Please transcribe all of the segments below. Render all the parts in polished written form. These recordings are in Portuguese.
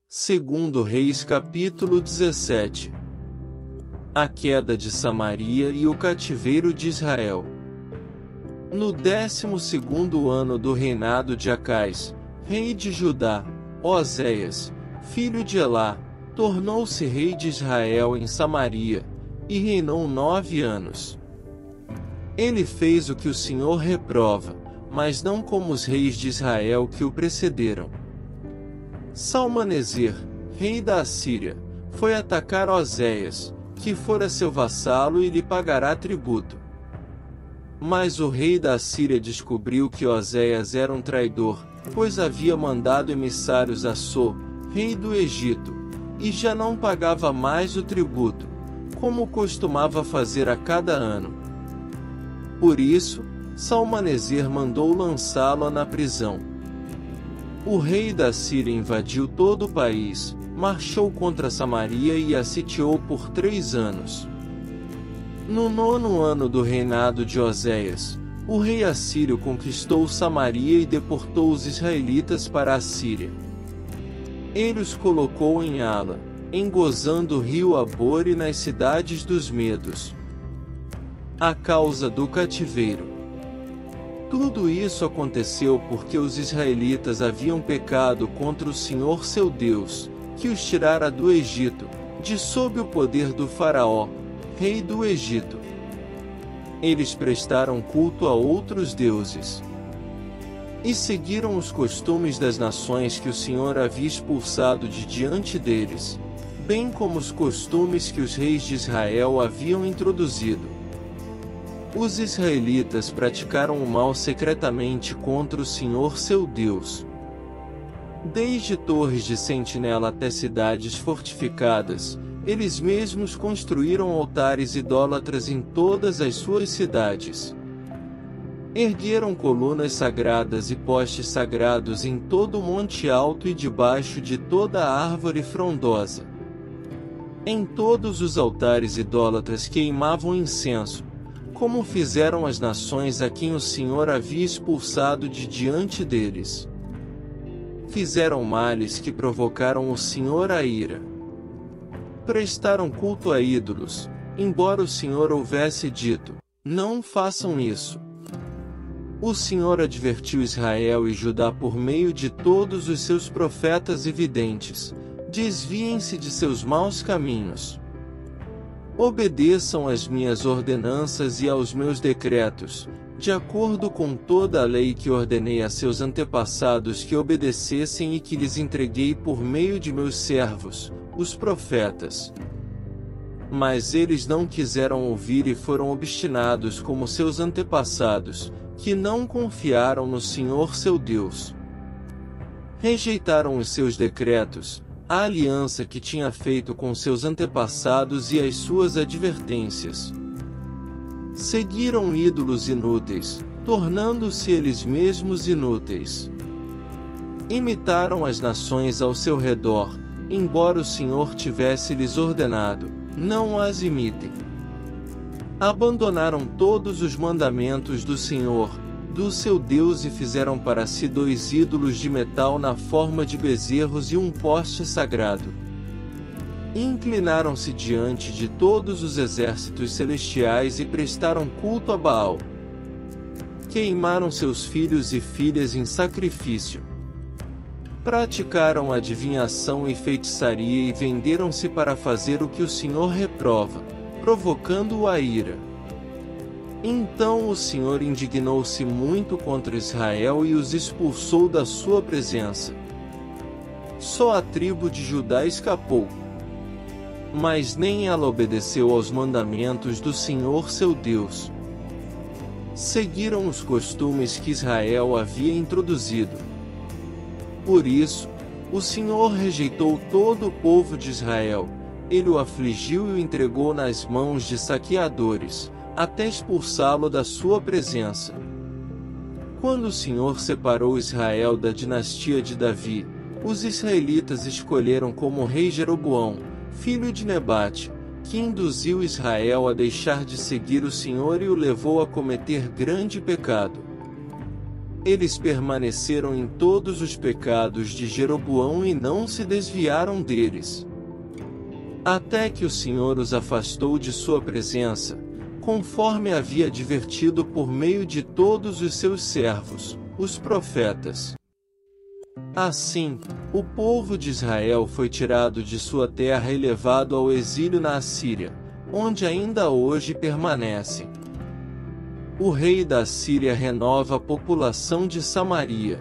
Segundo Reis capítulo 17. A queda de Samaria e o cativeiro de Israel. No 12º ano do reinado de Acais, rei de Judá, Oséias, filho de Elá, tornou-se rei de Israel em Samaria, e reinou 9 anos. Ele fez o que o Senhor reprova, mas não como os reis de Israel que o precederam. Salmaneser, rei da Assíria, foi atacar Oséias, que fora seu vassalo e lhe pagará tributo. Mas o rei da Assíria descobriu que Oséias era um traidor, pois havia mandado emissários a So, rei do Egito, e já não pagava mais o tributo, como costumava fazer a cada ano. Por isso, Salmaneser mandou lançá-lo na prisão. O rei da Síria invadiu todo o país, marchou contra Samaria e a sitiou por 3 anos. No 9º ano do reinado de Oséias, o rei assírio conquistou Samaria e deportou os israelitas para a Síria. Ele os colocou em Ala, em Gozã do rio Abor e nas cidades dos Medos. A causa do cativeiro. Tudo isso aconteceu porque os israelitas haviam pecado contra o Senhor seu Deus, que os tirara do Egito, de sob o poder do Faraó, rei do Egito. Eles prestaram culto a outros deuses e seguiram os costumes das nações que o Senhor havia expulsado de diante deles, bem como os costumes que os reis de Israel haviam introduzido. Os israelitas praticaram o mal secretamente contra o Senhor seu Deus. Desde torres de sentinela até cidades fortificadas, eles mesmos construíram altares idólatras em todas as suas cidades. Ergueram colunas sagradas e postes sagrados em todo o monte alto e debaixo de toda a árvore frondosa. Em todos os altares idólatras queimavam incenso, como fizeram as nações a quem o Senhor havia expulsado de diante deles. Fizeram males que provocaram o Senhor a ira. Prestaram culto a ídolos, embora o Senhor houvesse dito: não façam isso. O Senhor advertiu Israel e Judá por meio de todos os seus profetas e videntes: desviem-se de seus maus caminhos. Obedeçam às minhas ordenanças e aos meus decretos, de acordo com toda a lei que ordenei a seus antepassados que obedecessem e que lhes entreguei por meio de meus servos, os profetas. Mas eles não quiseram ouvir e foram obstinados como seus antepassados, que não confiaram no Senhor seu Deus. Rejeitaram os seus decretos, a aliança que tinha feito com seus antepassados e as suas advertências. Seguiram ídolos inúteis, tornando-se eles mesmos inúteis. Imitaram as nações ao seu redor, embora o Senhor tivesse lhes ordenado: não as imitem. Abandonaram todos os mandamentos do Senhor, do seu Deus, e fizeram para si 2 ídolos de metal na forma de bezerros e um poste sagrado. Inclinaram-se diante de todos os exércitos celestiais e prestaram culto a Baal. Queimaram seus filhos e filhas em sacrifício. Praticaram adivinhação e feitiçaria e venderam-se para fazer o que o Senhor reprova, provocando-o a ira. Então o Senhor indignou-se muito contra Israel e os expulsou da sua presença. Só a tribo de Judá escapou. Mas nem ela obedeceu aos mandamentos do Senhor seu Deus. Seguiram os costumes que Israel havia introduzido. Por isso, o Senhor rejeitou todo o povo de Israel, ele o afligiu e o entregou nas mãos de saqueadores, até expulsá-lo da sua presença. Quando o Senhor separou Israel da dinastia de Davi, os israelitas escolheram como rei Jeroboão, filho de Nebate, que induziu Israel a deixar de seguir o Senhor e o levou a cometer grande pecado. Eles permaneceram em todos os pecados de Jeroboão e não se desviaram deles, até que o Senhor os afastou de sua presença, conforme havia advertido por meio de todos os seus servos, os profetas. Assim, o povo de Israel foi tirado de sua terra e levado ao exílio na Assíria, onde ainda hoje permanece. O rei da Assíria renova a população de Samaria.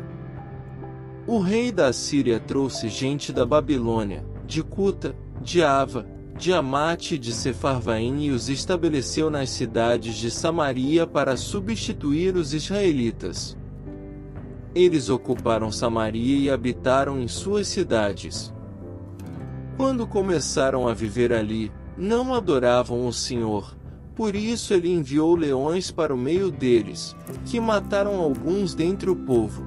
O rei da Assíria trouxe gente da Babilônia, de Cuta, de Ava, de Amate e de Sefarvaim e os estabeleceu nas cidades de Samaria para substituir os israelitas. Eles ocuparam Samaria e habitaram em suas cidades. Quando começaram a viver ali, não adoravam o Senhor, por isso ele enviou leões para o meio deles, que mataram alguns dentre o povo.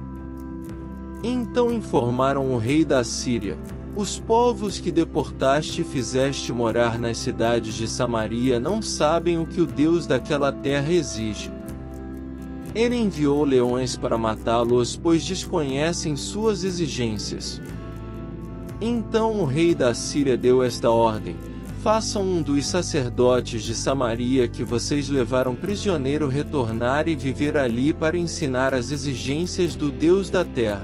Então informaram o rei da Assíria: os povos que deportaste e fizeste morar nas cidades de Samaria não sabem o que o Deus daquela terra exige. Ele enviou leões para matá-los, pois desconhecem suas exigências. Então o rei da Assíria deu esta ordem: façam um dos sacerdotes de Samaria que vocês levaram prisioneiro retornar e viver ali para ensinar as exigências do Deus da terra.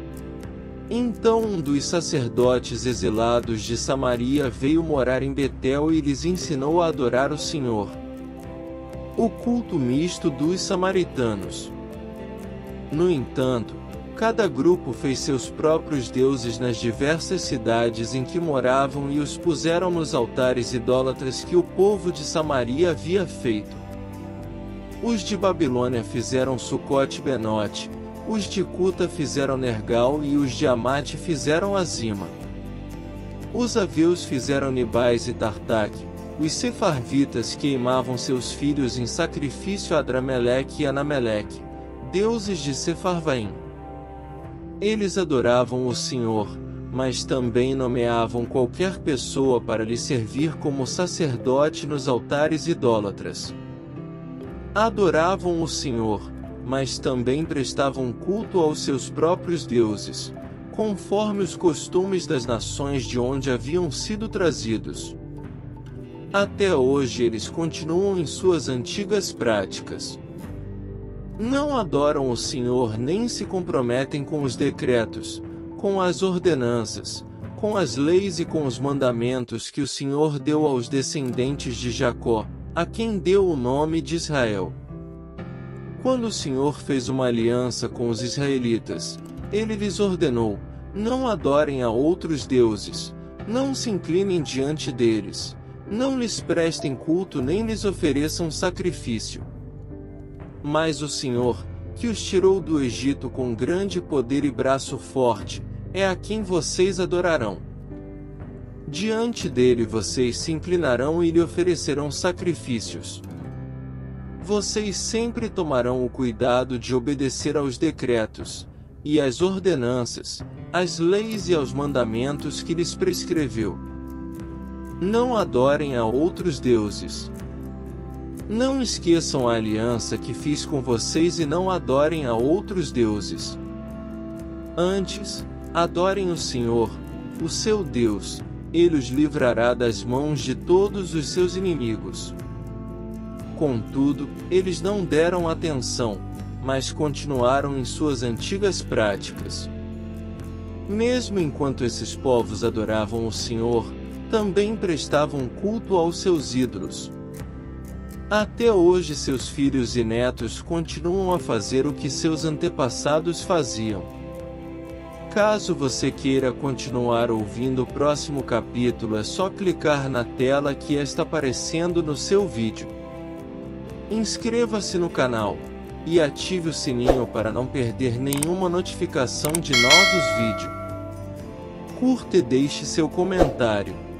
Então um dos sacerdotes exilados de Samaria veio morar em Betel e lhes ensinou a adorar o Senhor. O culto misto dos samaritanos. No entanto, cada grupo fez seus próprios deuses nas diversas cidades em que moravam e os puseram nos altares idólatras que o povo de Samaria havia feito. Os de Babilônia fizeram Sucote-Benote, os de Cuta fizeram Nergal e os de Amate fizeram Azima. Os aveus fizeram Nibais e Tartaque. Os sefarvitas queimavam seus filhos em sacrifício a Adrameleque e Anameleque, deuses de Sefarvaim. Eles adoravam o Senhor, mas também nomeavam qualquer pessoa para lhe servir como sacerdote nos altares idólatras. Adoravam o Senhor, mas também prestavam culto aos seus próprios deuses, conforme os costumes das nações de onde haviam sido trazidos. Até hoje eles continuam em suas antigas práticas. Não adoram o Senhor nem se comprometem com os decretos, com as ordenanças, com as leis e com os mandamentos que o Senhor deu aos descendentes de Jacó, a quem deu o nome de Israel. Quando o Senhor fez uma aliança com os israelitas, ele lhes ordenou: não adorem a outros deuses, não se inclinem diante deles, não lhes prestem culto nem lhes ofereçam sacrifício. Mas o Senhor, que os tirou do Egito com grande poder e braço forte, é a quem vocês adorarão. Diante dele vocês se inclinarão e lhe oferecerão sacrifícios. Vocês sempre tomarão o cuidado de obedecer aos decretos, e às ordenanças, às leis e aos mandamentos que lhes prescreveu. Não adorem a outros deuses. Não esqueçam a aliança que fiz com vocês e não adorem a outros deuses. Antes, adorem o Senhor, o seu Deus, ele os livrará das mãos de todos os seus inimigos. Contudo, eles não deram atenção, mas continuaram em suas antigas práticas. Mesmo enquanto esses povos adoravam o Senhor, também prestavam culto aos seus ídolos. Até hoje seus filhos e netos continuam a fazer o que seus antepassados faziam. Caso você queira continuar ouvindo o próximo capítulo, é só clicar na tela que está aparecendo no seu vídeo. Inscreva-se no canal e ative o sininho para não perder nenhuma notificação de novos vídeos. Curta e deixe seu comentário.